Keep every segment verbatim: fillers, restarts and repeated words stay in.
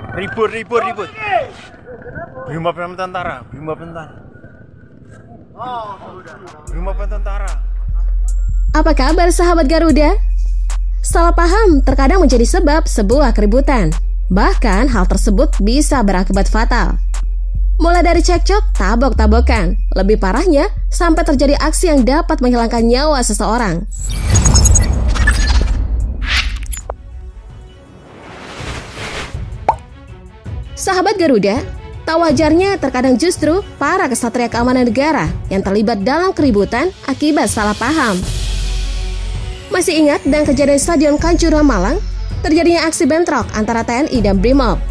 Ribut, ribut, ribut. Brimob dan tentara, Brimob tentara. Brimob tentara. Apa kabar sahabat Garuda? Salah paham terkadang menjadi sebab sebuah keributan. Bahkan hal tersebut bisa berakibat fatal. Mulai dari cekcok, tabok-tabokan. Lebih parahnya, sampai terjadi aksi yang dapat menghilangkan nyawa seseorang. Sahabat Garuda, tak wajarnya terkadang justru para kesatria keamanan negara yang terlibat dalam keributan akibat salah paham. Masih ingat dan kejadian Stadion Kanjuruhan Malang, terjadinya aksi bentrok antara T N I dan Brimob.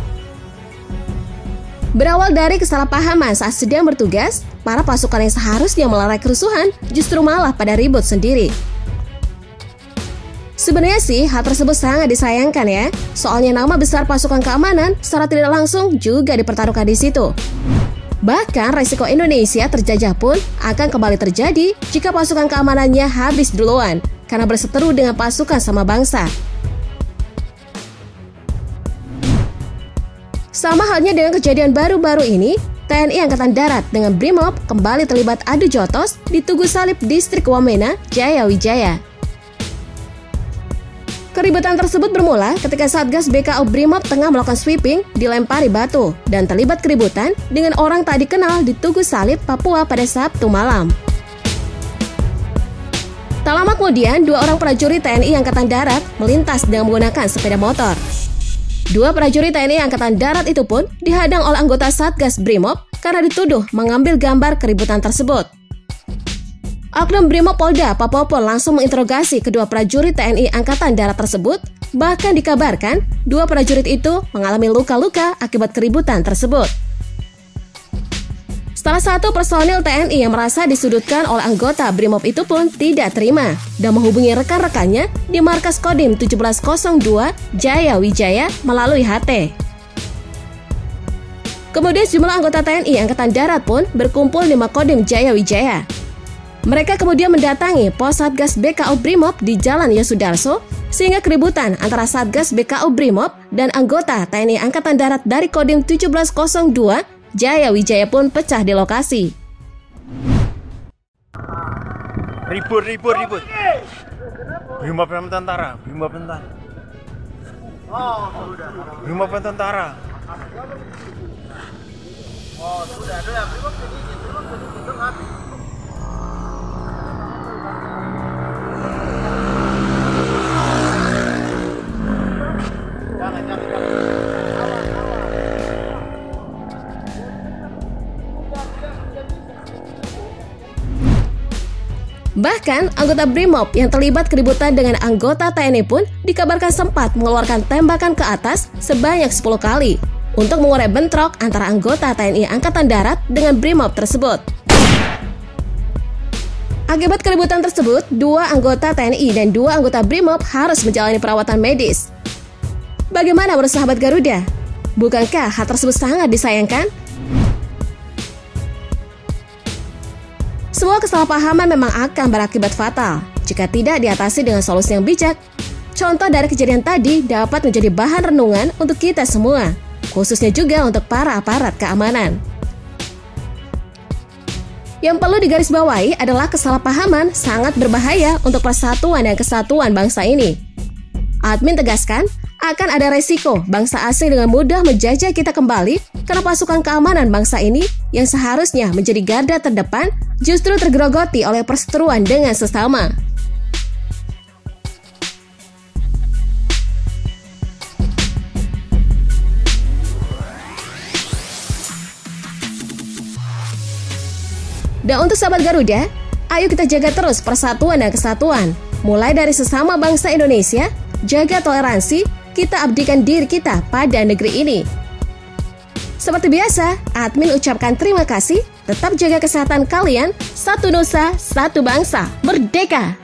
Berawal dari kesalahpahaman saat sedang bertugas, para pasukan yang seharusnya melerai kerusuhan justru malah pada ribut sendiri. Sebenarnya sih hal tersebut sangat disayangkan ya, soalnya nama besar pasukan keamanan secara tidak langsung juga dipertaruhkan di situ. Bahkan resiko Indonesia terjajah pun akan kembali terjadi jika pasukan keamanannya habis duluan karena berseteru dengan pasukan sama bangsa. Sama halnya dengan kejadian baru-baru ini, T N I Angkatan Darat dengan Brimob kembali terlibat adu jotos di Tugu Salib Distrik Wamena, Jaya Wijaya. Keributan tersebut bermula ketika Satgas B K O Brimob tengah melakukan sweeping dilempari batu dan terlibat keributan dengan orang tak dikenal di Tugu Salib, Papua pada Sabtu malam. Tak lama kemudian, dua orang prajurit T N I Angkatan Darat melintas dengan menggunakan sepeda motor. Dua prajurit T N I Angkatan Darat itu pun dihadang oleh anggota Satgas Brimob karena dituduh mengambil gambar keributan tersebut. Oknum Brimob Polda Papua pun langsung menginterogasi kedua prajurit T N I Angkatan Darat tersebut. Bahkan dikabarkan dua prajurit itu mengalami luka-luka akibat keributan tersebut. Salah satu personil T N I yang merasa disudutkan oleh anggota Brimob itu pun tidak terima dan menghubungi rekan-rekannya di markas Kodim tujuh belas nol dua Jaya Wijaya melalui H T. Kemudian sejumlah anggota T N I Angkatan Darat pun berkumpul di Makodim Jaya Wijaya. Mereka kemudian mendatangi pos Satgas B K O Brimob di Jalan Yosudarso, sehingga keributan antara Satgas B K O Brimob dan anggota T N I Angkatan Darat dari Kodim tujuh belas nol dua Jaya Wijaya pun pecah di lokasi. Ribut, ribut, ribut. Brimob dan tentara, Brimob tentara. Brimob dan tentara. Oh, sudah ada Brimob sedikit, Brimob sedikit habis. Bahkan, anggota Brimob yang terlibat keributan dengan anggota T N I pun dikabarkan sempat mengeluarkan tembakan ke atas sebanyak sepuluh kali untuk mengurai bentrok antara anggota T N I Angkatan Darat dengan Brimob tersebut. Akibat keributan tersebut, dua anggota T N I dan dua anggota Brimob harus menjalani perawatan medis. Bagaimana menurut sahabat Garuda? Bukankah hal tersebut sangat disayangkan? Semua kesalahpahaman memang akan berakibat fatal jika tidak diatasi dengan solusi yang bijak. Contoh dari kejadian tadi dapat menjadi bahan renungan untuk kita semua, khususnya juga untuk para aparat keamanan. Yang perlu digarisbawahi adalah kesalahpahaman sangat berbahaya untuk persatuan dan kesatuan bangsa ini. Admin tegaskan, akan ada resiko bangsa asing dengan mudah menjajah kita kembali karena pasukan keamanan bangsa ini yang seharusnya menjadi garda terdepan justru tergerogoti oleh perseteruan dengan sesama. Dan untuk sahabat Garuda, ayo kita jaga terus persatuan dan kesatuan. Mulai dari sesama bangsa Indonesia, jaga toleransi, kita abdikan diri kita pada negeri ini. Seperti biasa, admin ucapkan terima kasih, tetap jaga kesehatan kalian, satu nusa, satu bangsa, merdeka!